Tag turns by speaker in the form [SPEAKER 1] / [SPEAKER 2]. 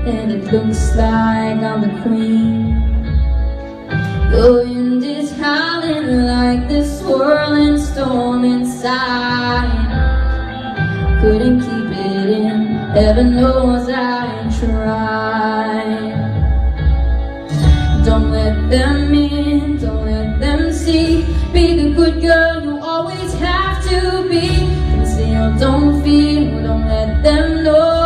[SPEAKER 1] and it looks like I'm the queen. The wind is howling like this swirling storm inside. Couldn't keep it in, heaven knows I tried. Don't let them in, don't let them see. Be the good girl you always have to be. Conceal, don't feel, don't let them know.